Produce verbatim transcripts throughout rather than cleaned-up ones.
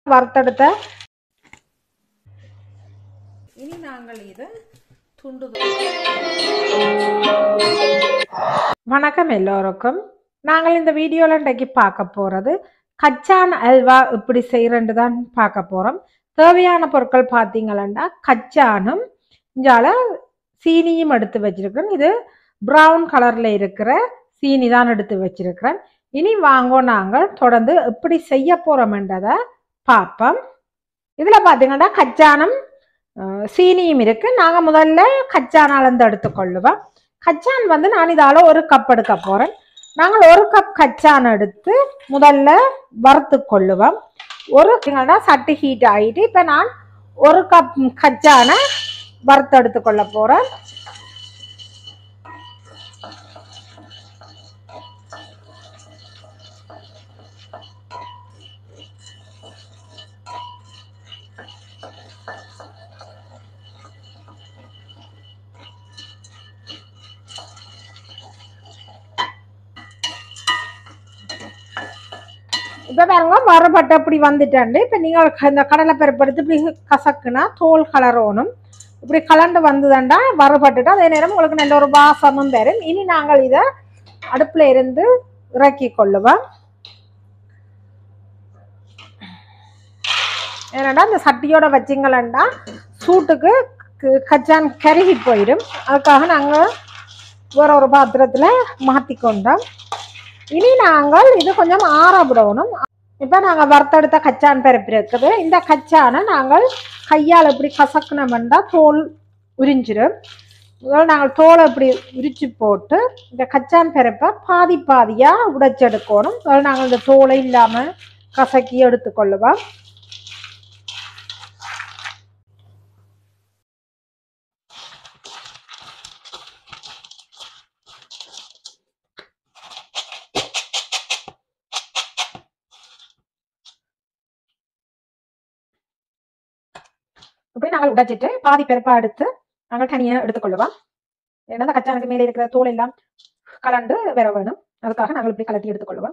வறுத்தெடுத்த இனி நாங்கள் இதை துண்டு. வணக்கம் எல்லோருக்கும். நாங்கள் இந்த வீடியோவில் இன்றைக்கு பார்க்க போகிறது கச்சான் அல்வா இப்படி செய்கிறேன்னு தான் பார்க்க போகிறோம். தேவையான பொருட்கள் பார்த்தீங்கன்னா கச்சானும் இஞ்சால சீனியும் எடுத்து வச்சிருக்கேன். இது ப்ரௌன் கலரில் இருக்கிற சீனி தான் எடுத்து வச்சிருக்கிறேன். இனி வாங்கோ நாங்கள் தொடர்ந்து எப்படி செய்ய போகிறோம்ன்றதை பார்ப்போம். இதில் பார்த்தீங்கன்னா கச்சானும் சீனியும் இருக்குது. நாங்கள் முதல்ல கச்சான் அளந்து எடுத்துக்கொள்ளுவோம். கச்சான் வந்து நான் இதால் ஒரு கப் எடுக்க போகிறேன். நாங்கள் ஒரு கப் கச்சான் எடுத்து முதல்ல வறுத்து கொள்ளுவோம். ஒரு சட்டி ஹீட் ஆகிட்டு இப்போ நான் ஒரு கப் கச்சானை வறுத்து எடுத்துக்கொள்ள போகிறேன். இப்போ பாருங்க வறுபட்டு அப்படி வந்துட்டாண்டு. இப்போ நீங்கள் இந்த கடலை பருப்பு எடுத்து இப்படி கசக்குனா தோல் கலரோணும். இப்படி கலண்டு வந்ததுண்டா வறுபட்டுட்டு அதே நேரம் உங்களுக்கு நல்ல ஒரு வாசமும் வரும். இனி நாங்கள் இதை அடுப்பில் இருந்து இறக்கி கொள்ளுவோம். ஏன்னாடா இந்த சட்டியோட வச்சிங்களா சூட்டுக்கு கச்சான் கருகி போயிடும். அதுக்காக நாங்கள் வேற ஒரு பாத்திரத்தில் மாற்றி கொண்டோம். இனி நாங்கள் இது கொஞ்சம் ஆற விடணும். இப்போ நாங்கள் வறுத்தெடுத்த கச்சான் பருப்பு இருக்குது. இந்த கச்சானை நாங்கள் கையால் இப்படி கசக்கணும்னா தோல் உரிஞ்சிடும். முதல்ல நாங்கள் தோலை இப்படி உரிச்சு போட்டு இந்த கச்சான் பருப்பை பாதி பாதியாக உடைச்செடுக்கணும். முதல்ல நாங்கள் இந்த தோலை இல்லாமல் கசக்கி எடுத்துக்கொள்ளுவோம். இப்படி நாங்கள் உடைச்சிட்டு பாதி பருப்பா எடுத்து நாங்கள் தனியாக எடுத்துக்கொள்ளுவோம். ஏன்னா அந்த கச்சானுக்கு மேலே இருக்கிற தோல் எல்லாம் கலண்டு வர வேணும். அதுக்காக நாங்கள் இப்படி கலட்டி எடுத்துக்கொள்ளுவோம்.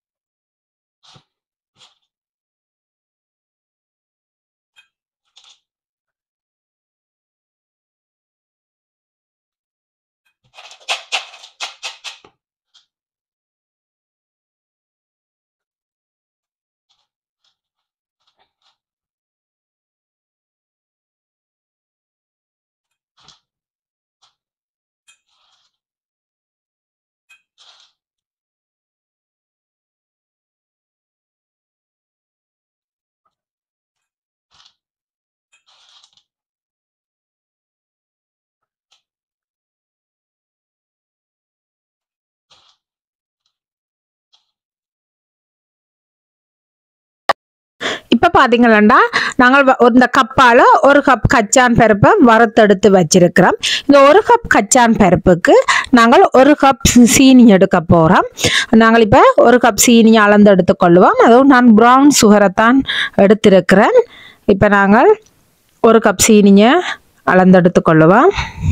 இப்போ பார்த்தீங்கன்னா நாங்கள் இந்த கப்பால் ஒரு கப் கச்சான் பருப்பை வறுத்தெடுத்து வச்சிருக்கிறோம். இந்த ஒரு கப் கச்சான் பருப்புக்கு நாங்கள் ஒரு கப் சீனி எடுக்க போகிறோம். நாங்கள் இப்போ ஒரு கப் சீனி அளந்து எடுத்துக்கொள்வோம். அதுவும் நான் ப்ரௌன் சுகரைத்தான் எடுத்திருக்கிறேன். இப்போ நாங்கள் ஒரு கப் சீனியை அளந்து எடுத்துக்கொள்ளுவோம்.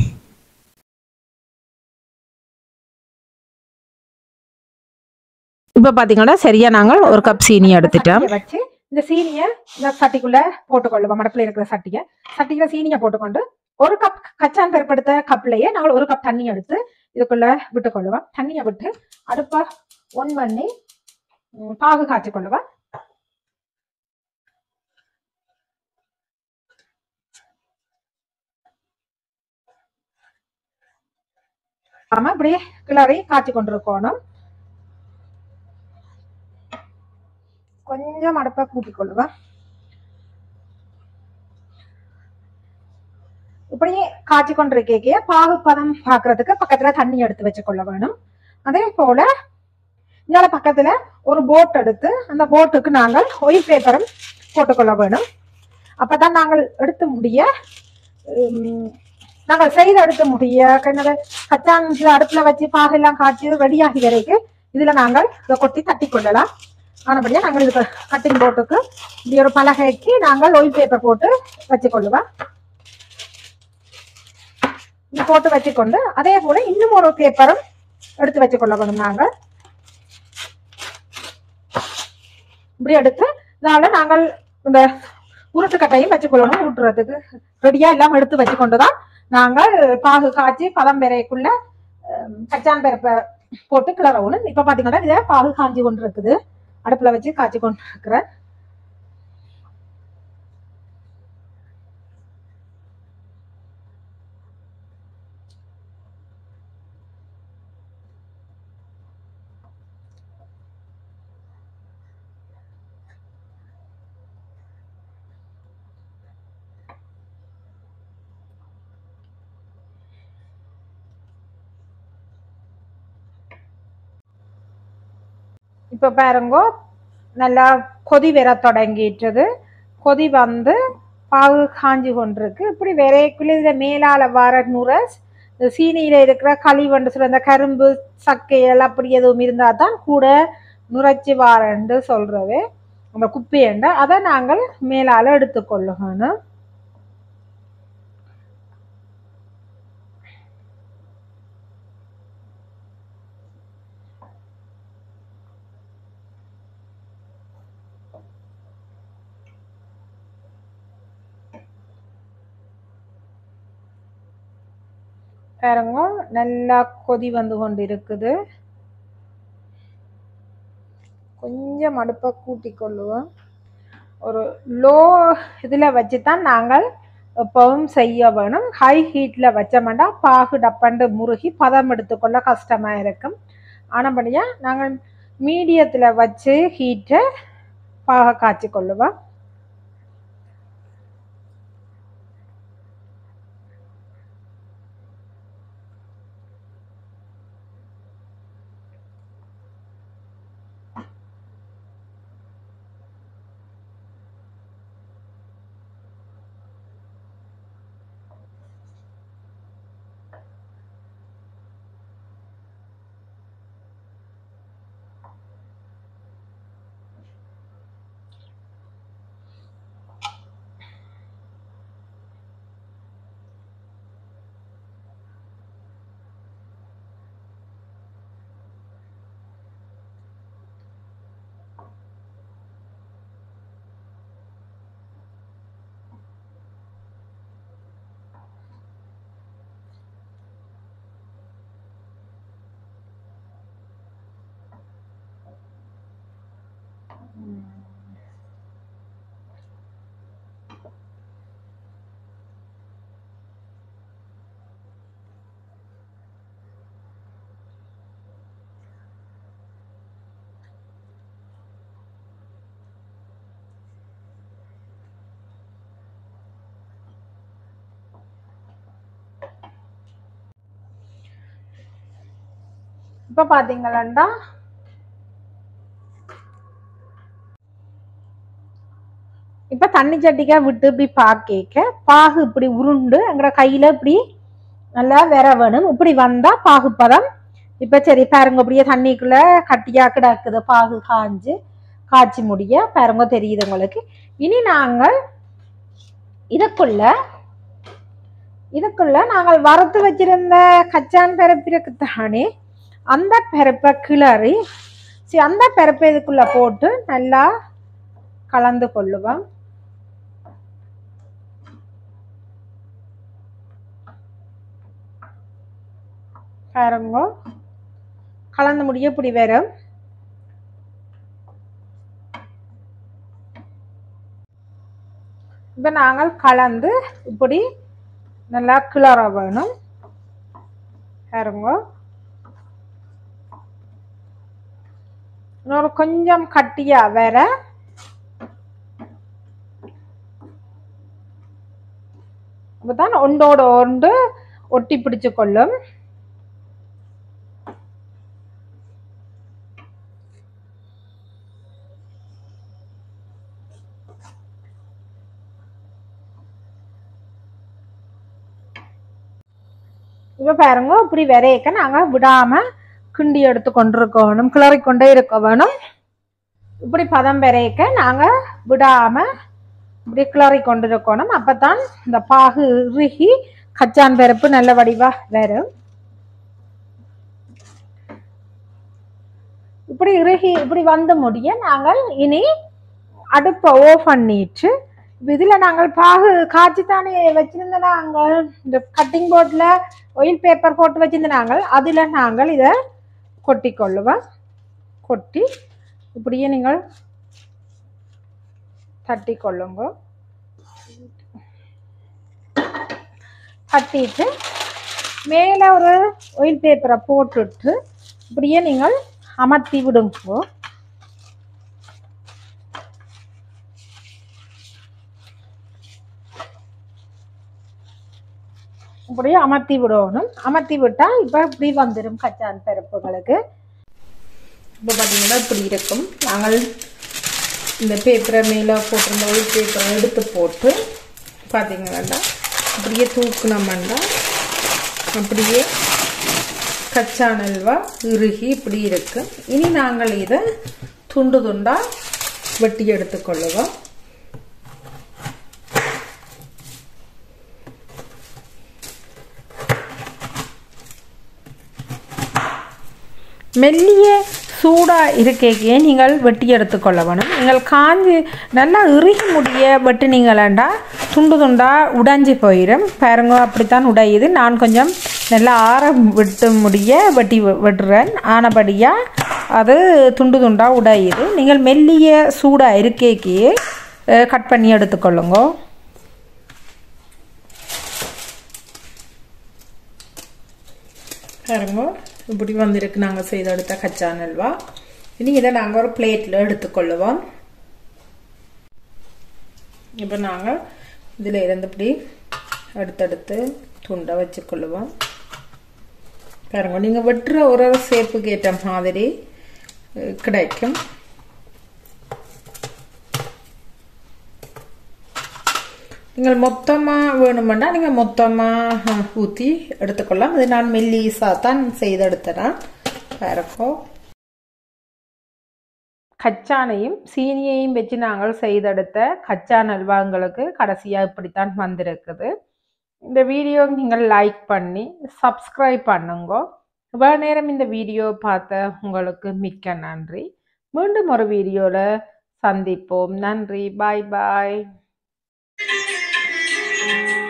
இப்போ பார்த்தீங்கன்னா சரியா நாங்கள் ஒரு கப் சீனி எடுத்துட்டோம். வச்சு இந்த சீனியை இந்த சட்டிக்குள்ள போட்டுக்கொள்ளுவோம். மடப்பில் இருக்கிற சட்டியை சட்டியில சீனியை போட்டுக்கொண்டு ஒரு கப் கச்சான் பருப்பு எடுத்த கப்லயே நாங்கள் ஒரு கப் தண்ணி எடுத்து இதுக்குள்ள விட்டுக்கொள்ளுவோம். தண்ணியை விட்டு அடுப்பை ஒன் பண்ணி பாகு காய்ச்சி கொள்ளுவோம். ஆமா இப்படி கிளறி காய்ச்சி கொண்டிருக்கணும். கொஞ்சம் அடுப்பை கூட்டிக் கொள்ளுவேன். இப்படியே காய்ச்சி கொண்டிருக்கே பாகு பதம் பாக்குறதுக்கு பக்கத்துல தண்ணி எடுத்து வச்சு கொள்ள வேணும். அதே போல இந்த பக்கத்துல ஒரு போட் எடுத்து அந்த போட்டுக்கு நாங்கள் ஒயில் பேப்பரும் போட்டுக்கொள்ள வேணும். அப்பதான் நாங்கள் எடுத்து முடிய நாங்கள் செய்து எடுத்து முடிய என்னது கச்சான் அடுப்புல வச்சு பாகெல்லாம் காய்ச்சி ரெடியாகி வரைக்கும் இதுல நாங்கள் இதை கொட்டி தட்டி கொள்ளலாம். ஆனபடியா நாங்கள் இதுக்கு கட்டிங் போட்டுக்கு இப்படி ஒரு பலகைக்கு நாங்கள் ஒயில் பேப்பர் போட்டு வச்சுக்கொள்ளுவோம். இது போட்டு வச்சுக்கொண்டு அதே போல இன்னும் ஒரு பேப்பரும் எடுத்து வச்சுக்கொள்ள வேணும். நாங்கள் இப்படி எடுத்து இதனால நாங்கள் இந்த உருட்டுக்கட்டையும் வச்சுக்கொள்ளணும். உருட்டுறதுக்கு ரெடியா எல்லாம் எடுத்து வச்சு கொண்டுதான் நாங்கள் பாகு காய்ச்சி பதம் பெறைக்குள்ள கச்சான் பருப்பை போட்டு கிளறணும். இப்ப பாத்தீங்கன்னா இதை பாகு காஞ்சி கொண்டு இருக்குது, அடுப்புல வச்சு காய்ச்சி கொண்டு இருக்கிறேன். இப்ப பாருங்க நல்லா கொதி வர தொடங்கிட்டது. கொதி வந்து பாகு காஞ்சி கொண்டிருக்கு. இப்படி விரைக்குள்ள இதுல மேலால வர நுரை சீனியில இருக்கிற களிவண்டு சொல்ற அந்த கரும்பு சக்கைகள் அப்படி எதுவும் இருந்தா தான் கூட நுரைச்சி வாரண்டு சொல்றவே அந்த குப்பையண்ட அதை நாங்கள் மேலால எடுத்துக்கொள்ளணும். பாருங்க நல்லா கொதி வந்து கொண்டு இருக்குது. கொஞ்சம் அடுப்பை கூட்டி கொள்ளுவோம். ஒரு லோ இதுல வச்சுதான் நாங்கள் எப்பவும் செய்ய வேணும். ஹை ஹீட்ல வச்சோம்னா பாகு டப்பண்டு முருகி பதம் எடுத்துக்கொள்ள கஷ்டமா இருக்கும். ஆனபடியா நாங்கள் மீடியத்துல வச்சு ஹீட்டை பாக காய்ச்சி கொள்ளுவோம். இப்ப பாத்தீங்களா இப்ப தண்ணி சட்டிக்கா விட்டு இப்படி பாக்க பாகு இப்படி உருண்டு எங்கட கையில இப்படி நல்லா வேற வேணும். இப்படி வந்தா பாகு பதம். இப்ப சரி பாருங்க அப்படியே தண்ணிக்குள்ள கட்டியா கிடக்குது பாகு காஞ்சு காய்ச்சி முடிய பாருங்க தெரியுது உங்களுக்கு. இனி நாங்கள் இதுக்குள்ள இதுக்குள்ள நாங்கள் வறுத்து வச்சிருந்த கச்சான் பருப்பிற்கு தானே அந்த பருப்பை கிளறி அந்த பருப்பை இதுக்குள்ள போட்டு நல்லா கலந்து கொள்ளுவோம். பாருங்க கலந்து முடிய இப்படி வரும். இப்ப நாங்கள் கலந்து இப்படி நல்லா கிளற வேணும். பாருங்க இன்னொரு கொஞ்சம் கட்டியா வேற அப்பதான் ஒன்றோட ஒன்று ஒட்டி பிடிச்சு கொள்ளும். இப்ப பாருங்க இப்படி விரைக்க நாங்க விடாம கிண்டி எடுத்து கொண்டிருக்கணும், கிளறி கொண்டே இருக்க வேணும். இப்படி பதம் விரைக்க நாங்க விடாம இப்படி கிளறி கொண்டிருக்கணும். அப்பதான் இந்த பாகு இறுகி கச்சான் பருப்பு நல்ல வடிவா வரும். இப்படி இறுகி இப்படி வந்து முடிய நாங்கள் இனி அடுப்பை ஓஃப் பண்ணிட்டு இதில் நாங்கள் பாகு காய்ச்சி தானே வச்சுருந்த நாங்கள் இந்த கட்டிங் போர்டில் ஆயில் பேப்பர் போட்டு வச்சுருந்த நாங்கள் அதில் நாங்கள் இதை கொட்டி கொள்ளுவோம். கொட்டி இப்படியே நீங்கள் தட்டி கொள்ளுங்க. தட்டிட்டு மேலே ஒரு ஆயில் பேப்பரை போட்டுட்டு இப்படியே நீங்கள் அமர்த்தி விடுங்க. இப்படியே அமர்த்தி விடணும். அமர்த்தி விட்டால் இப்போ இப்படி வந்துடும் கச்சான் பருப்புகளுக்கு. இப்போ பார்த்தீங்கன்னா இப்படி இருக்கும். நாங்கள் இந்த பேப்பரை மேலே போட்டிருந்த ஒரு பேப்பரை எடுத்து போட்டு பார்த்தீங்கன்னா அப்படியே தூக்குனோம்னா அப்படியே கச்சான் அல்வா இறுகி இப்படி இருக்கு. இனி நாங்கள் இதை துண்டு துண்டாக வெட்டி எடுத்துக்கொள்ளுவோம். மெல்லிய சூடாக இருக்கையே நீங்கள் வெட்டி எடுத்துக்கொள்ள வேணும். நீங்கள் காஞ்சி நல்லா இறுகி முடிய வெட்டினீங்களா துண்டு துண்டாக உடைஞ்சி போயிடும். பாருங்க அப்படித்தான் உடையுது. நான் கொஞ்சம் நல்லா ஆற விட்டு முடிய வெட்டி வெட்டுறேன். ஆனபடியாக அது துண்டு துண்டாக உடையுது. நீங்கள் மெல்லிய சூடாக இருக்கைக்கு கட் பண்ணி எடுத்துக்கொள்ளுங்க. பாருங்க இப்படி வந்திருக்கு நாங்கள் செய்து எடுத்த கச்சான் அல்வா. இனி இதை நாங்கள் ஒரு பிளேட்டில் எடுத்துக்கொள்ளுவோம். இப்போ நாங்கள் இதில் இருந்து இப்படி அடுத்தடுத்து துண்டை வச்சுக்கொள்ளுவோம். பாருங்க நீங்கள் வெட்டுற ஒரு ஒரு சேப்புக்கு ஏற்ற மாதிரி கிடைக்கும். நீங்கள் மொத்தமாக வேணுமெண்டா நீங்கள் மொத்தமாக ஊற்றி எடுத்துக்கொள்ளலாம். அது நான் மெல்லிசாக தான் செய்து எடுத்துறேன். பாருங்கோ கச்சானையும் சீனியையும் வச்சு நாங்கள் செய்தெடுத்த கச்சான் அல்வாங்களுக்கு கடைசியாக இப்படித்தான் வந்திருக்குது. இந்த வீடியோ நீங்கள் லைக் பண்ணி சப்ஸ்கிரைப் பண்ணுங்க. இவ்வளோ நேரம் இந்த வீடியோ பார்த்த உங்களுக்கு மிக்க நன்றி. மீண்டும் ஒரு வீடியோவில் சந்திப்போம். நன்றி. பாய் பாய்.